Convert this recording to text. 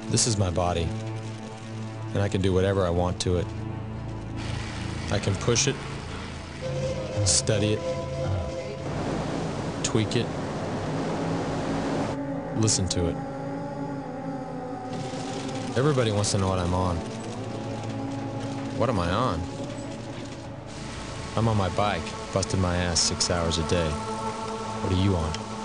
This is my body, and I can do whatever I want to it. I can push it, study it, tweak it, listen to it. Everybody wants to know what I'm on. What am I on? I'm on my bike, busting my ass 6 hours a day. What are you on?